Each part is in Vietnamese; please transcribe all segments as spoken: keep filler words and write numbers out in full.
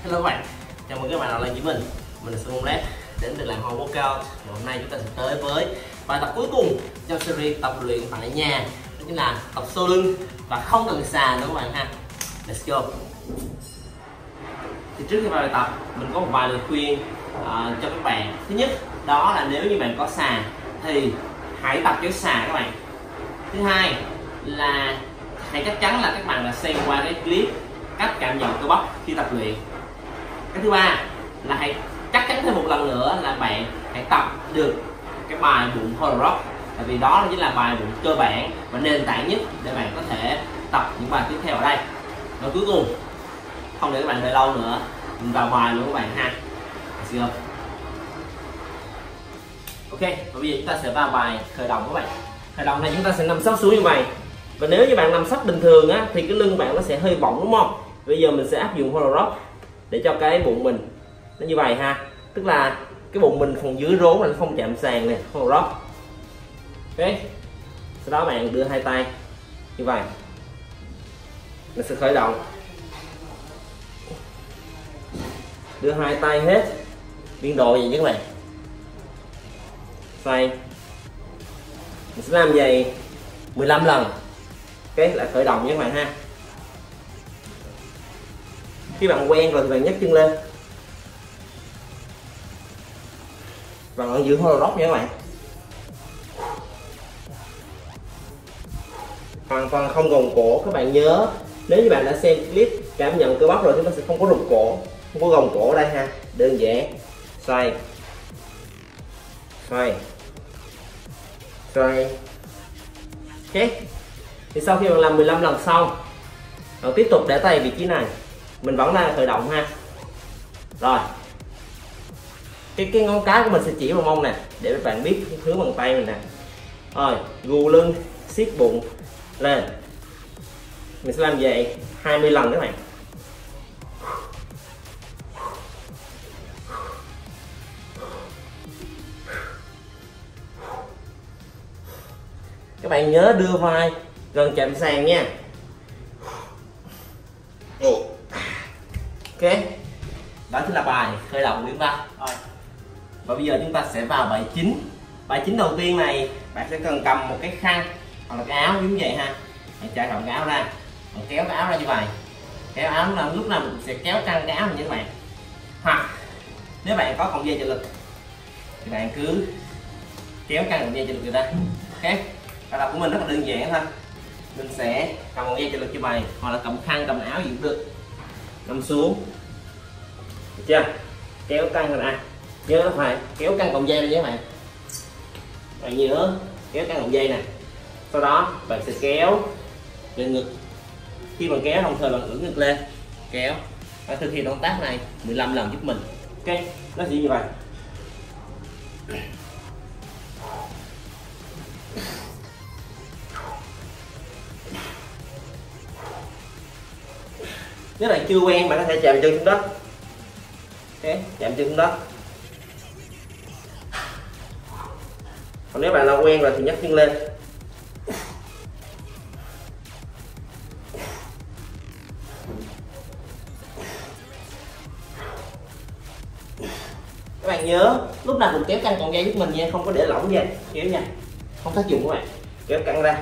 Hello các bạn, chào mừng các bạn đã lại với mình. Mình là Sơn Lab đến từ làm Home Workout. Và hôm nay chúng ta sẽ tới với bài tập cuối cùng trong series tập luyện tại nhà, đó chính là tập xô lưng và không cần xà nữa các bạn ha. Let's go. Thì trước khi vào bài tập, mình có một vài lời khuyên uh, cho các bạn. Thứ nhất, đó là nếu như bạn có xà thì hãy tập kéo xà các bạn. Thứ hai là hãy chắc chắn là các bạn đã xem qua cái clip cách cảm nhận cơ bắp khi tập luyện. Cái thứ ba là hãy chắc chắn thêm một lần nữa là bạn hãy tập được cái bài bụng hollow rock, tại vì đó chính là bài bụng cơ bản và nền tảng nhất để bạn có thể tập những bài tiếp theo ở đây. Và cuối cùng, không để các bạn đợi lâu nữa, mình vào bài luôn các bạn ha. Let's go. Ok, và bây giờ chúng ta sẽ vào bài khởi động các bạn. Khởi động này chúng ta sẽ nằm sấp xuống như vậy. Và nếu như bạn nằm sấp bình thường á thì cái lưng bạn nó sẽ hơi bỏng đúng không? Bây giờ mình sẽ áp dụng hollow rock để cho cái bụng mình nó như vậy ha, tức là cái bụng mình phần dưới rốn là nó không chạm sàn nè, hollow rock. Ok, sau đó bạn đưa hai tay như vậy, nó sẽ khởi động. Đưa hai tay hết biên độ vậy nhé các bạn. Xoay, mình sẽ làm vậy mười lăm lần. Ok, lại khởi động nhé các bạn ha. Khi bạn quen rồi thì bạn nhấc chân lên và bạn giữ hollow rock nha các bạn. Hoàn toàn không gồng cổ. Các bạn nhớ, nếu như bạn đã xem clip cảm nhận cơ bắp rồi thì nó sẽ không có rụt cổ, không có gồng cổ ở đây ha. Đơn giản xoay xoay xoay. Ok, thì sau khi bạn làm mười lăm lần xong, bạn tiếp tục để tay vị trí này, mình vẫn đang khởi động ha. Rồi cái cái ngón cái của mình sẽ chỉ vào mông nè để các bạn biết hướng bằng tay mình nè. Rồi gù lưng, siết bụng lên. Mình sẽ làm vậy hai mươi lần các bạn. Các bạn nhớ đưa vai gần chạm sàn nha. Ok, đó chính là bài khởi động của chúng ta. Rồi, và bây giờ chúng ta sẽ vào bài chính. Bài chính đầu tiên này bạn sẽ cần cầm một cái khăn hoặc là cái áo giống vậy ha. Hãy trải rộng cái áo ra, bạn kéo cái áo ra như vậy. Kéo áo là lúc nào mình cũng sẽ kéo căng cái áo như các bạn. Hoặc nếu bạn có cọng dây trợ lực thì bạn cứ kéo căng cọng dây trợ lực người ta. Ok, bài tập của mình rất là đơn giản thôi. Mình sẽ cầm cọng dây trợ lực như vậy, hoặc là cầm khăn, cầm áo gì cũng được. Nằm xuống, được chưa? Kéo căng rồi nè, nhớ phải kéo căng cọng dây này nhé các bạn. Bạn nhớ kéo căng cọng dây nè. Sau đó bạn sẽ kéo lên ngực. Khi bạn kéo đồng thời bạn ưỡn ngực lên, kéo. Bạn thực hiện động tác này mười lăm lần giúp mình. Ok, nó sẽ như vậy. Nếu bạn chưa quen, bạn có thể chạm chân xuống đất. Ok, chạm chân xuống đất. Còn nếu bạn đã quen rồi thì nhấc chân lên. Các bạn nhớ lúc nào cũng kéo căng cọng dây giúp mình nha, không có để lỏng dây, kéo nha, không tác dụng các bạn, kéo căng ra.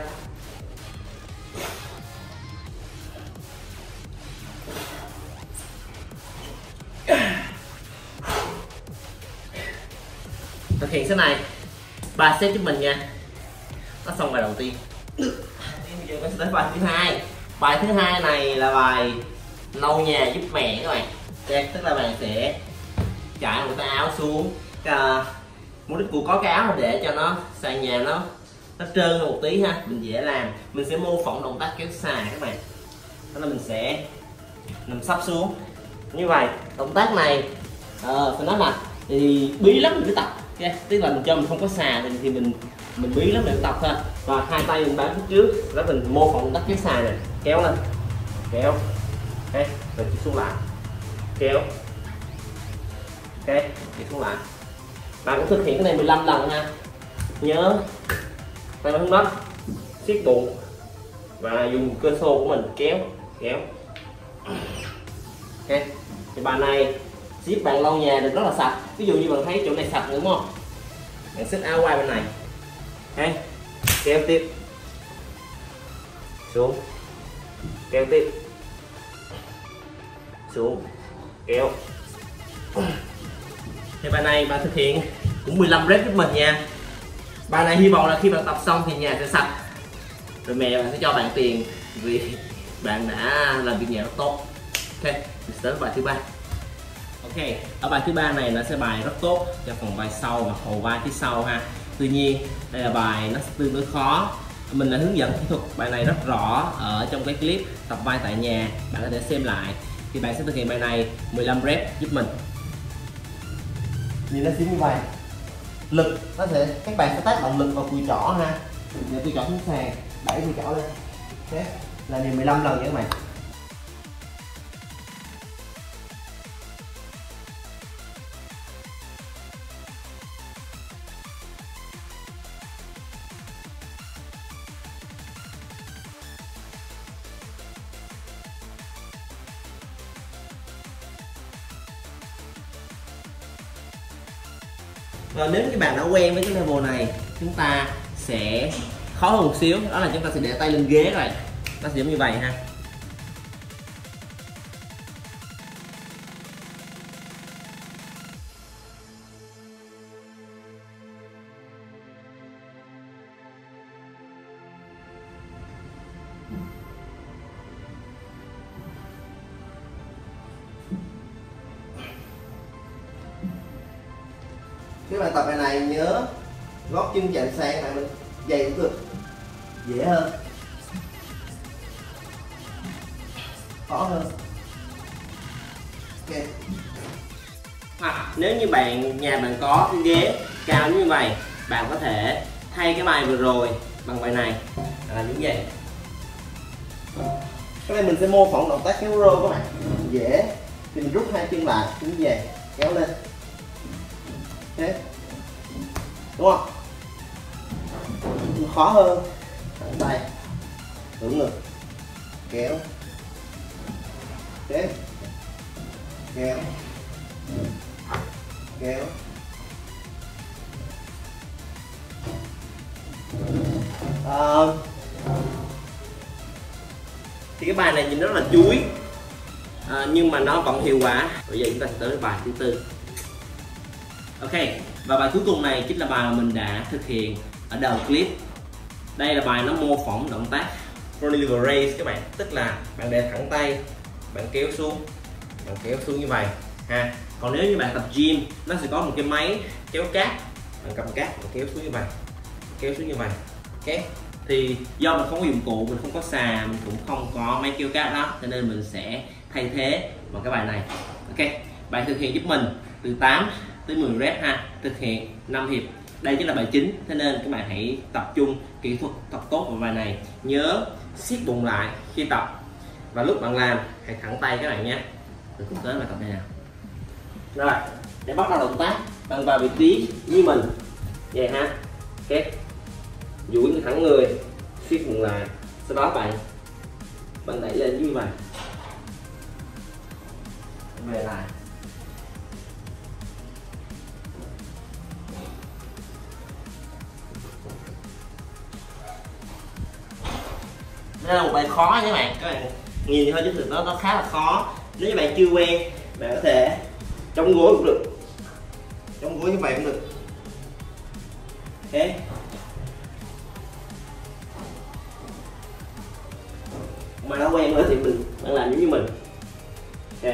Thực hiện thế này ba set giúp mình nha. Nó xong bài đầu tiên. Bây giờ mình sẽ tới bài thứ hai. Bài thứ hai này là bài lau nhà giúp mẹ các bạn. Okay, tức là bạn sẽ trải một cái áo xuống. Cái, mục đích của có cái áo là để cho nó sàn nhà nó nó trơn hơn một tí ha, mình dễ làm. Mình sẽ mô phỏng động tác kéo xà các bạn. Đó là mình sẽ nằm sấp xuống như vậy. Động tác này ờ, phải nói là thì bí lắm để tập. Okay, tức là mình cho mình không có xà thì, thì mình mình bí lắm để tập thôi. Và hai tay mình bám phía trước, đó mình mô phỏng động tác kéo xà này, kéo lên, kéo, ok, rồi chỉ xuống lại, kéo, ok, chỉ xuống lại. Bạn cũng thực hiện cái này mười lăm lần nha. Nhớ tay hướng đất, siết bụng và dùng cơ xô của mình kéo, kéo, ok. Thì bài này sẽ giúp bạn lau nhà được rất là sạch. Ví dụ như bạn thấy chỗ này sạch đúng không, bạn xích áo qua bên này, okay. Kéo tiếp xuống, kéo tiếp xuống, kéo. Thì bài này bạn thực hiện cũng mười lăm rep giúp mình nha. Bài này hy vọng là khi bạn tập xong thì nhà sẽ sạch, rồi mẹ bạn sẽ cho bạn tiền vì bạn đã làm việc nhà rất tốt. Ok, mình tới bài thứ ba. Ok, ở bài thứ ba này nó sẽ bài rất tốt cho phần vai sau và hầu vai phía sau ha. Tuy nhiên đây là bài nó tương đối khó. Mình đã hướng dẫn kỹ thuật bài này rất rõ ở trong cái clip tập vai tại nhà, bạn có thể xem lại. Thì bạn sẽ thực hiện bài này mười lăm rep giúp mình. Nhìn nó sẽ như vậy. Lực nó sẽ, các bạn sẽ tác động lực vào cùi trỏ ha. Để cùi trỏ xuống sàn, đẩy cùi trỏ lên. Ok, là điều mười lăm lần nha các bạn. Và nếu như bạn đã quen với cái level này, chúng ta sẽ khó hơn một xíu, đó là chúng ta sẽ để tay lên ghế rồi, nó sẽ giống như vậy ha. Các bạn tập bài này nhớ gót chân chạm sàn này, mình giày cũng được, dễ hơn, khó hơn. Ok. Hoặc nếu như bạn nhà bạn có cái ghế cao như vậy, bạn có thể thay cái bài vừa rồi bằng bài này là như vậy. Cái này mình sẽ mô phỏng động tác kéo rô các bạn, dễ. Thì mình rút hai chân lại như vậy, kéo lên. Thế đúng không? Khó hơn, thẳng tay, hướng ngực, kéo, thế, kéo, kéo. À, thì cái bài này nhìn rất là chuối, à, nhưng mà nó vẫn hiệu quả. Bây giờ chúng ta sẽ tới bài thứ tư. Ok, và bài cuối cùng này chính là bài mà mình đã thực hiện ở đầu clip. Đây là bài nó mô phỏng động tác front lever raise các bạn, tức là bạn để thẳng tay, bạn kéo xuống, bạn kéo xuống như vậy ha. Còn nếu như bạn tập gym, nó sẽ có một cái máy kéo cát, bạn cầm cát, bạn kéo xuống như vậy, kéo xuống như vậy. Ok, thì do mình không có dụng cụ, mình không có xà, mình cũng không có máy kéo cát đó, cho nên mình sẽ thay thế bằng cái bài này. Ok, bạn thực hiện giúp mình từ tám tới mười rep ha, thực hiện năm hiệp. Đây chính là bài chính, thế nên các bạn hãy tập trung kỹ thuật thật tốt vào bài này. Nhớ siết bụng lại khi tập, và lúc bạn làm hãy thẳng tay các bạn nhé. Từ cùng tới bài tập này nào. Rồi, để bắt đầu động tác, bạn vào vị trí như mình vậy ha. Ok, duỗi thẳng người, siết bụng lại, sau đó bạn bạn đẩy lên như vậy, về lại. Đây là một bài khó nha các bạn, các bạn nhìn thôi chứ thực nó nó khá là khó. Nếu như bạn chưa quen, bạn có thể chống gối cũng được, chống gối như vậy cũng được. Ok, mà đã quen nữa thì mình bạn làm giống như mình. Ok,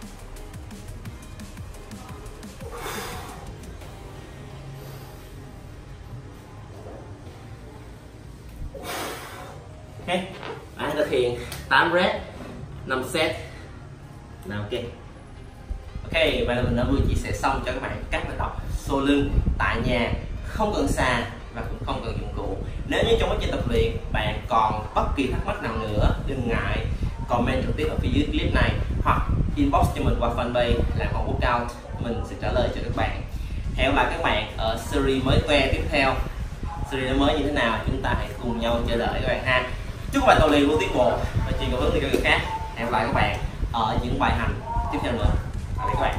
ok, bạn thực hiện tám rep, năm set. Nào ok. Ok, vậy là mình đã vừa chia sẻ xong cho các bạn cách mà tập xô lưng tại nhà, không cần xà và cũng không cần dụng cụ. Nếu như trong quá trình tập luyện bạn còn bất kỳ thắc mắc nào nữa, đừng ngại comment trực tiếp ở phía dưới clip này hoặc inbox cho mình qua fanpage làm Hoàng Workout, mình sẽ trả lời cho các bạn. Hẹn gặp lại các bạn ở series mới que tiếp theo. Series mới như thế nào chúng ta hãy cùng nhau chờ đợi các bạn ha. Chúc các bạn tập luyện luôn tiến bộ và truyền cảm hứng cho người khác. Hẹn gặp lại các bạn ở những bài hành tiếp theo nữa. Tạm biệt các bạn.